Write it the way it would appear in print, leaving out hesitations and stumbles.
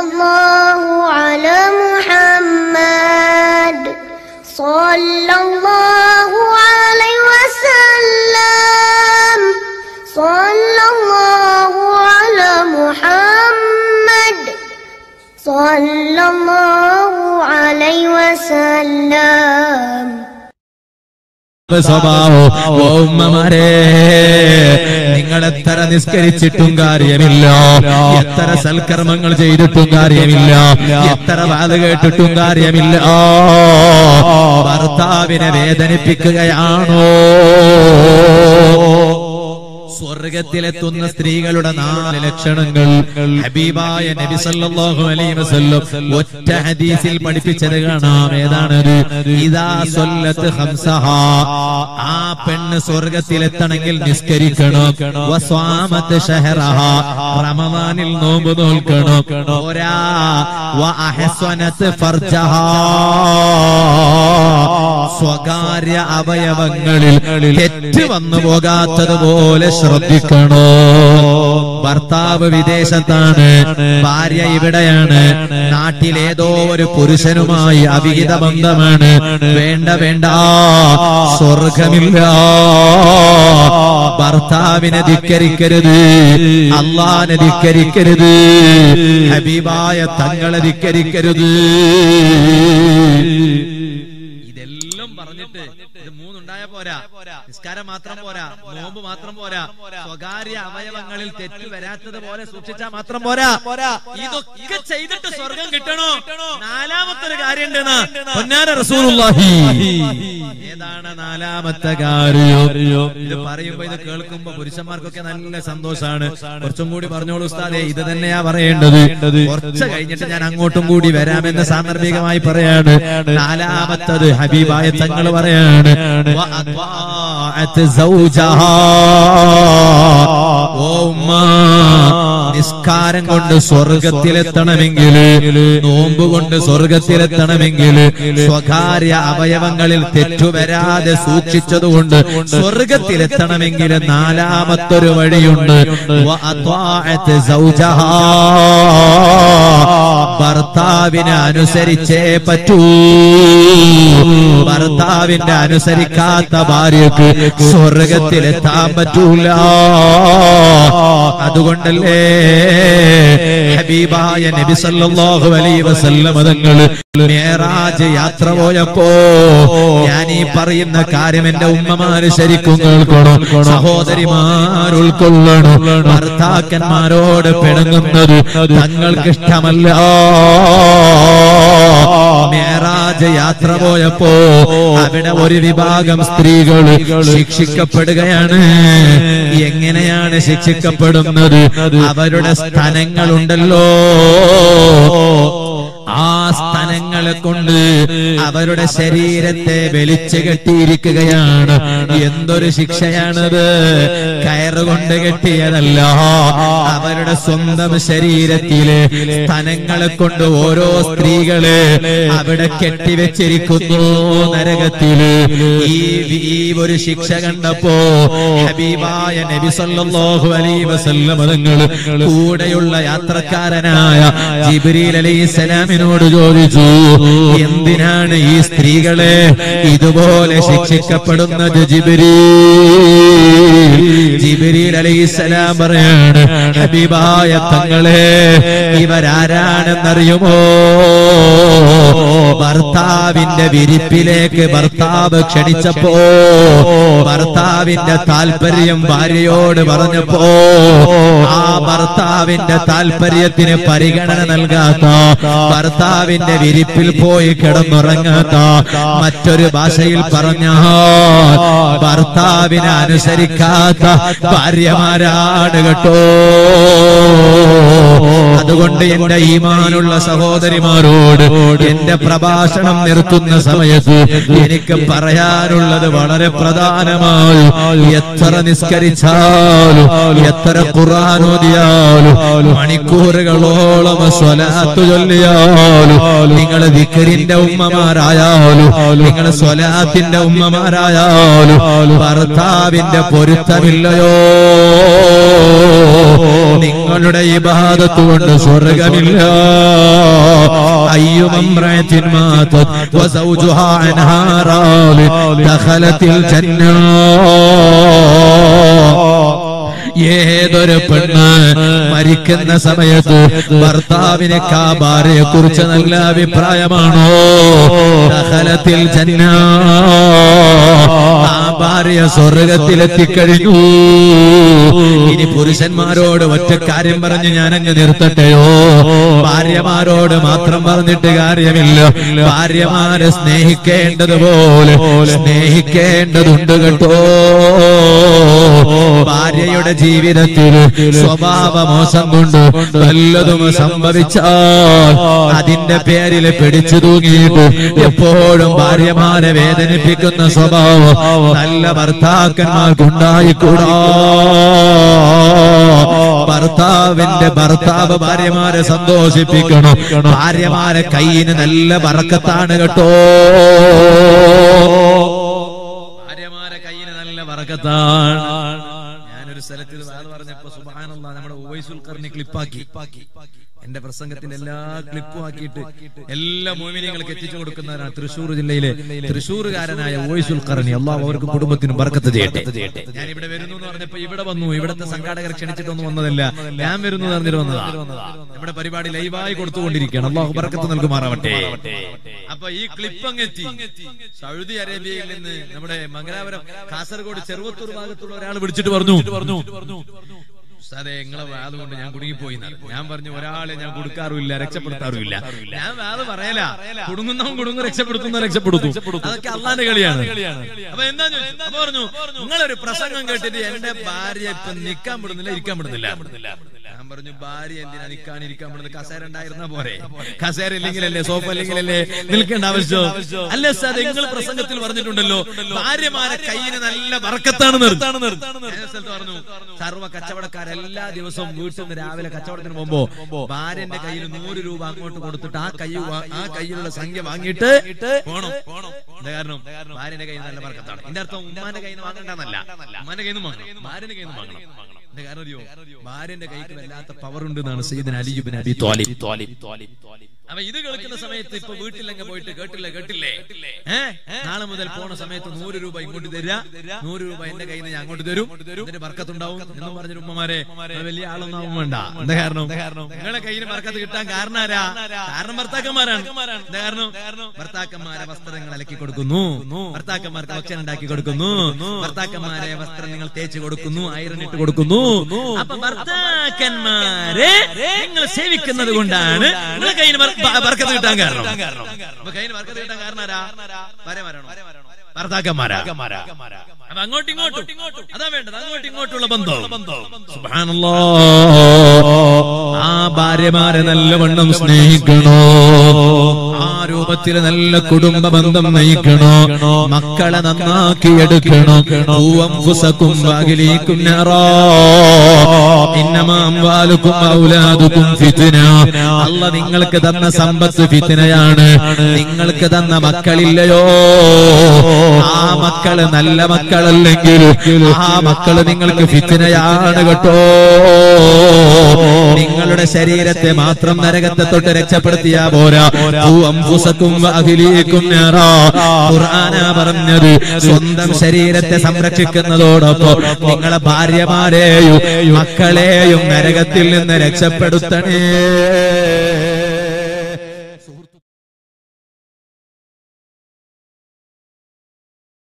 സല്ലല്ലാഹു അലാ മുഹമ്മദ് സല്ലല്ലാഹു അലൈഹി വസല്ലം സല്ലല്ലാഹു അലാ മുഹമ്മദ് സല്ലല്ലാഹു അലൈഹി വസല്ലം. ഉമ്മമാരെ, നിങ്ങൾ എത്ര നിസ്കരിച്ചിട്ടും കാര്യമില്ല, എത്ര സൽക്കർമ്മങ്ങൾ ചെയ്തിട്ടും കാര്യമില്ല, എത്ര വാത് കേട്ടിട്ടും കാര്യമില്ല. ഭർത്താവിനെ വേദനിപ്പിക്കുകയാണോ? സ്വർഗത്തിലെത്തുന്ന സ്ത്രീകളുടെ 4 ലക്ഷണങ്ങൾ ഹബീബായ നബി സല്ലല്ലാഹു അലൈഹി വസല്ലം ഒറ്റ ഹദീസിൽ പഠിപ്പിച്ചത് കാണാം. ഏതാണത്? ഇദാ സല്ലത്ത് ഖംസഹാ, ആ പെണ്ണ് സ്വർഗത്തിലെത്തണമെങ്കിൽ നിസ്കരിക്കണം. വസ്വാമത്ത് ശഹറഹാ, റമദാനിൽ നോമ്പ് നോൽക്കണം. ഒരാ വഅഹ്സനത്ത് ഫർജഹാ, സ്വകാര്യ അവയവങ്ങളിൽ തെറ്റ് വന്നു പോകാത്തതുപോലെ ശ്രദ്ധിക്കണോ. ഭർത്താവ് വിദേശത്താണ്, ഭാര്യ ഇവിടെയാണ്, നാട്ടിലേതോ ഒരു പുരുഷനുമായി അവിഹിത ബന്ധമാണ്. വേണ്ട വേണ്ട, സ്വർഗമില്ല. ഭർത്താവിനെ ധിക്കരിക്കരുത്, അല്ലാഹുവിനെ ധിക്കരിക്കരുത്, ഹബീബായ തങ്ങളെ ധിക്കരിക്കരുത്. ഇതെല്ലാം പറഞ്ഞിട്ട് ഇത് 3 ഉണ്ടായ പോരാ, നിസ്കാരം മാത്രം പോരാ, നോമ്പ് മാത്രം പോരാ, സ്വകാര്യ അവയവങ്ങളിൽ തെറ്റ് വരാത്തതുപോലെ സൂക്ഷിച്ചാൽ മാത്രം പോരാ. ഇതൊക്കെ ചെയ്തിട്ട് സ്വർഗം കിട്ടണോ? 4മത്തെ കാര്യം ഉണ്ടെന്ന് പൊന്നാര റസൂലുള്ളാഹി. ഏതാണ് 4മത്തെ കാര്യം? ഇത് പറയുമ്പോ, ഇത് കേൾക്കുമ്പോ പുരുഷന്മാർക്കൊക്കെ നല്ല സന്തോഷാണ്. കുറച്ചും കൂടി പറഞ്ഞോളൂ ഉസ്താദേ, ഇത് തന്നെയാ പറയേണ്ടത്. കുറച്ച് കഴിഞ്ഞിട്ട് ഞാൻ അങ്ങോട്ടും കൂടി വരാമെന്ന് സാന്ദർഭികമായി പറയാണ്. 4മത്തത് ഹബീബായ തങ്ങൾ പറയാണ്, നിസ്കാരം കൊണ്ട് സ്വർഗത്തിലെത്തണമെങ്കിൽ, നോമ്പ് കൊണ്ട് സ്വർഗത്തിലെത്തണമെങ്കിൽ, സ്വകാര്യ അവയവങ്ങളിൽ തെറ്റുവരാതെ സൂക്ഷിച്ചതുകൊണ്ട് സ്വർഗത്തിലെത്തണമെങ്കിൽ 4മത്തൊരു വഴിയുണ്ട്. ഭർത്താവിനെ അനുസരിച്ചേ പറ്റൂ. ഭർത്താവിന്റെ അനുസരിക്കാത്ത ഭാര്യക്ക് സ്വർഗത്തിലെത്താൻ പറ്റൂല. അതുകൊണ്ടല്ലേ ഹബീബായ നബി സല്ലല്ലാഹു അലൈഹി വസല്ലം തങ്ങൾ മിഅ്റാജ് യാത്ര പോയപ്പോ, ഞാൻ ഈ പറയുന്ന കാര്യം എന്റെ ഉമ്മമാര് ശരിക്കും കേൾക്കണം, സഹോദരിമാർ ഉൾക്കൊള്ളണം. ഭർത്താക്കന്മാരോട് പിണങ്ങുന്നത് തങ്ങൾക്ക് ഇഷ്ടമല്ല. മിഅ്റാജ് യാത്ര പോയപ്പോ അവിടെ ഒരു വിഭാഗം സ്ത്രീകൾ ശിക്ഷിക്കപ്പെടുകയാണ്. എങ്ങനെയാണ് ശിക്ഷിക്കപ്പെടുന്നത്? അവരുടെ സ്ഥലങ്ങളുണ്ടല്ലോ, ആ സ്ഥലങ്ങളെ കൊണ്ട് അവരുടെ ശരീരത്തെ വലിച്ചു കെട്ടിയിരിക്കുകയാണ്. എന്തൊരു ശിക്ഷയാണത്! കയറുകൊണ്ട് കെട്ടിയതല്ല, അവരുടെ സ്വന്തം ശരീരത്തിലെ സ്ഥലങ്ങളെ കൊണ്ട് ഓരോ സ്ത്രീകളെ അവിടെ കെട്ടിവെച്ചിരിക്കുന്നു നരകത്തില്. ഈ ഒരു ശിക്ഷ കണ്ടപ്പോ ഹബീബായ നബി സല്ലല്ലാഹു അലൈഹി വസല്ലം തങ്ങൾ കൂടെയുള്ള യാത്രക്കാരനായ ജിബ്രീൽ അലൈഹിസ്സലാമിനോട് ചോദിച്ചു, എന്തിനാണ് ഈ സ്ത്രീകളെ ഇതുപോലെ ശിക്ഷിക്കപ്പെടുന്നത്? ജിബ്രീൽ അലൈഹിസ്സലാം പറയാണ്, ഹബീബായ തങ്ങളെ, ഇവരാരാണെന്നറിയുമോ? ഭർത്താവിന്റെ വിരിപ്പിലേക്ക് ഭർത്താവ് ക്ഷണിച്ചപ്പോ, ഭർത്താവിന്റെ താല്പര്യം ഭാര്യയോട് പറഞ്ഞപ്പോ, ആ ഭർത്താവിന്റെ താല്പര്യത്തിന് പരിഗണന നൽകാത്ത, ഭർത്താവിന്റെ വിരിപ്പിൽ പോയി കിടന്നുറങ്ങാത്ത, മറ്റൊരു ഭാഷയിൽ പറഞ്ഞാൽ ഭർത്താവിനെ അനുസരിക്കാത്ത ഭാര്യമാരാണ് കേട്ടോ. അതുകൊണ്ട് എന്റെ ഈമാനുള്ള സഹോദരിമാരോട് എന്റെ പ്രഭാഷണം നിർത്തുന്ന സമയത്ത് എനിക്ക് പറയാനുള്ളത് വളരെ പ്രധാനമായി. എത്ര നിസ്കരിച്ചാലും, എത്ര ഖുർആൻ ഓതിയാലും, മണിക്കൂറുകളോളം സ്വലാത്ത് ചൊല്ലിയാലും, നിങ്ങൾ ദിക്റിന്റെ ഉമ്മമാരായാലും, നിങ്ങൾ സ്വലാത്തിന്റെ ഉമ്മമാരായാലും, ഭർത്താവിന്റെ പൊരുത്തമില്ലയോ? നിങ്ങൾ നിങ്ങളുടെ ഇബാദത്ത് കൊണ്ട് സ്വർഗ്ഗമില്ല. അയ്യുമംറഅത്തിൻ മാതത് വസൗജുഹാ അൻഹാ റാളി ദഖലത്തിൽ ജന്ന. ഏതൊരു പെണ്ണ് മരിക്കുന്ന സമയത്ത് ഭർത്താവിനെ ഭാര്യയെ കുറിച്ച് നല്ല അഭിപ്രായമാണോ, ദഖലത്തിൽ ജന്ന, ആ ഭാര്യ സ്വർഗത്തിലെത്തിക്കഴിഞ്ഞു. ഇനി പുരുഷന്മാരോട് ഒറ്റ കാര്യം പറഞ്ഞ് ഞാനങ്ങ് നിർത്തട്ടെയോ? ഭാര്യമാരോട് മാത്രം പറഞ്ഞിട്ട് കാര്യമില്ല. ഭാര്യമാരെ സ്നേഹിക്കേണ്ടതുപോലെ സ്നേഹിക്കേണ്ടതുണ്ട് കേട്ടോ. ഭാര്യയുടെ ജീവിതത്തിൽ സ്വഭാവമോശം കൊണ്ട് വല്ലതും സംഭവിച്ചാൽ അതിന്റെ പേരിൽ പിടിച്ചു തൂങ്ങിയിട്ട് എപ്പോഴും ഭാര്യമാരെ വേദനിപ്പിക്കുന്ന സ്വഭാവം നല്ല ഭർത്താക്കന്മാർക്കുണ്ടായിക്കൂടാ. ഭർത്താവ് ഭാര്യമാരെ സന്തോഷിപ്പിക്കണം. ഭാര്യമാരെ കയ്യിന് നല്ല ബറക്കത്താണ് കേട്ടോ. ഭാര്യമാരെ കയ്യിന് നല്ല ബറക്കത്താണ്. ഞാനൊരു സ്ഥലത്ത് ഇത് പറഞ്ഞപ്പോ സുബ്ഹാനല്ലാഹ് നമ്മുടെ ഉവൈസുൽ ഖർനി ക്ലിപ്പാക്കി എന്റെ പ്രസംഗത്തിന്റെ എല്ലാ ക്ലിപ്പും ആക്കിയിട്ട് എല്ലാ മുഅ്മിനീങ്ങൾക്ക് എത്തിച്ചു കൊടുക്കുന്നവരാണ് തൃശ്ശൂർ ജില്ലയിലെ തൃശ്ശൂർകാരനായ ഉവൈസുൽ ഖർനി. അല്ലാഹു അവർക്ക് കുടുംബത്തിനും ബർക്കത്ത് ചെയ്യട്ടെ. ഞാൻ ഇവിടെ വരുന്നു എന്ന് പറഞ്ഞപ്പോ ഇവിടെ വന്നു. ഇവിടത്തെ സംഘാടകർ ക്ഷണിച്ചിട്ടൊന്നും വന്നതല്ല, ഞാൻ വരുന്നു എന്ന് പറഞ്ഞിട്ട് വന്നതാ. നമ്മുടെ പരിപാടി ലൈവായി കൊടുത്തുകൊണ്ടിരിക്കുകയാണ്. അല്ലാഹു ബർക്കത്ത് നൽകുമാറാവട്ടെ. അപ്പൊ ഈ ക്ലിപ്പ് അങ്ങെത്തി സൗദി അറേബ്യയിൽ നിന്ന് നമ്മുടെ മംഗലാപുരം കാസർഗോഡ് ചെറുവത്തൂർ ഭാഗത്തുള്ള ഒരാൾ വിളിച്ചിട്ട് പറഞ്ഞു, സാറേ നിങ്ങളെ വാത് കൊണ്ട് ഞാൻ കുടുങ്ങിപ്പോയി. ഞാൻ പറഞ്ഞു ഒരാളെ ഞാൻ കൊടുക്കാറുമില്ല, രക്ഷപ്പെടുത്താറുമില്ല. ഞാൻ വാത് പറയല, കുടുങ്ങുന്നവൻ കുടുങ്ങും, രക്ഷപ്പെടുത്തും. അതൊക്കെ അള്ളാന്റെ കളിയാണ്. അപ്പൊ എന്താ ചോദിച്ചു? അപ്പൊ പറഞ്ഞു നിങ്ങളൊരു പ്രസംഗം കേട്ടിട്ട് എന്റെ ഭാര്യ ഇപ്പൊ നിൽക്കാൻ വിടുന്നില്ല, ഇരിക്കാൻ വിടുന്നില്ല. ഞാൻ പറഞ്ഞു ഭാര്യ എന്തിനാ ഇരിക്കാൻ വിടുന്നത്? കസേര ഉണ്ടായിരുന്നാ പോരെ? കസേര ഇല്ലെങ്കിലല്ലേ, സോഫ ഇല്ലെങ്കിലല്ലേ നിൽക്കേണ്ട ആവശ്യം? അല്ല സാർ, നിങ്ങൾ പ്രസംഗത്തിൽ പറഞ്ഞിട്ടുണ്ടല്ലോ ഭാര്യമാരെ കയ്യിന് നല്ല ബർക്കത്താണ്. പറഞ്ഞു സർവ്വ കച്ചവടക്കാരെ എല്ലാ ദിവസവും വീട്ടിൽ നിന്ന് രാവിലെ കച്ചവടത്തിന് പോകുമ്പോ ഭാര്യന്റെ കയ്യിൽ 100 രൂപ അങ്ങോട്ട് കൊടുത്തിട്ട് ആ കയ്യിലുള്ള സംഖ്യ വാങ്ങിയിട്ട് പോണം. കാരണം ഭാര്യന്റെ കയ്യിൽ നല്ല ബർക്കത്താണ്. എന്റെ അർത്ഥം ഉമ്മാന്റെ കയ്യിൽ നിന്ന് വാങ്ങണ്ടെന്നല്ല, ഉമ്മാന്റെ കയ്യിൽ നിന്ന് വാങ്ങണം, ഭാര്യന്റെ കയ്യിൽ നിന്ന് വാങ്ങണം. ഭാര്യന്റെ കൈക്ക് വല്ലാത്ത പവർ ഉണ്ട് എന്നാണ് സയ്യിദുനാ അലി ഇബ്നു അബി ത്വാലിബ്. അപ്പൊ ഇത് കേൾക്കുന്ന സമയത്ത് ഇപ്പൊ വീട്ടിലങ്ങ് പോയിട്ട് കേട്ടില്ലേ നാളെ മുതൽ പോണ സമയത്ത് 100 രൂപ ഇങ്ങോട്ട് തരിക, 100 രൂപ എന്റെ കയ്യിൽ നിന്ന് ഞാൻ അങ്ങോട്ട് തരും, ഇതിന്റെ ബർക്കത്തുണ്ടാവും എന്ന് പറഞ്ഞൊരു ഉമ്മമാരെ വലിയ ആളൊന്നും ആവും വേണ്ട. എന്താ കാരണം? നിങ്ങളെ കയ്യിൽ ബർക്കത്ത് കിട്ടാൻ കാരണം ആരാ? കാരണം ഭർത്താക്കന്മാരാണ്. എന്താ കാരണം? ഭർത്താക്കന്മാരെ വസ്ത്രങ്ങൾ അലക്കി കൊടുക്കുന്നു, ഭർത്താക്കന്മാർക്ക് ഭക്ഷണം ഉണ്ടാക്കി കൊടുക്കുന്നു, ഭർത്താക്കന്മാരെ വസ്ത്രം നിങ്ങൾ തേച്ച് കൊടുക്കുന്നു, ഐറൺ ഇട്ട് കൊടുക്കുന്നു. അപ്പൊ ഭർത്താക്കന്മാരെ നിങ്ങൾ സേവിക്കുന്നത് കൊണ്ടാണ് നിങ്ങളെ കയ്യിൽ ബർക്കത്ത് കിട്ടാൻ കാരണം. അപ്പൊ കയ്യിൽ ബർക്കത്ത് കിട്ടാൻ കാരണം ആരാ? ഭാര്യമാരാണോ? ഭർത്താക്കന്മാരാ. അപ്പൊ അങ്ങോട്ടും ഇങ്ങോട്ടും അതാ വേണ്ടത്, അങ്ങോട്ടും ഇങ്ങോട്ടുള്ള ബന്ധം. സുബ്ഹാനല്ലാഹ്. ആ ഭാര്യമാരെ നല്ലവണ്ണം സ്നേഹിക്കണോ, ആ രൂപത്തിൽ നല്ല കുടുംബ ബന്ധം നയിക്കണോ, മക്കളെ നന്നാക്കി എടുക്കണോ. അല്ലാഹ് നിങ്ങൾക്ക് തന്ന സമ്പത്ത് ഫിത്നയാണ്. നിങ്ങൾക്ക് തന്ന മക്കളില്ലയോ, ആ മക്കള് നല്ല മക്കളല്ലെങ്കിൽ ആ മക്കള് നിങ്ങൾക്ക് ഫിത്നയാണ് കേട്ടോ. നിങ്ങളുടെ ശരീരത്തെ മാത്രം നരകത്തെ തൊട്ട് രക്ഷപ്പെടുത്തിയാ പോരാ. ഖുർആനാ പറഞ്ഞത് സ്വന്തം ശരീരത്തെ സംരക്ഷിക്കുന്നതോടൊപ്പം നിങ്ങളെ ഭാര്യമാരെയും മക്കളെയും നരകത്തിൽ നിന്ന് രക്ഷപ്പെടുത്തണേ.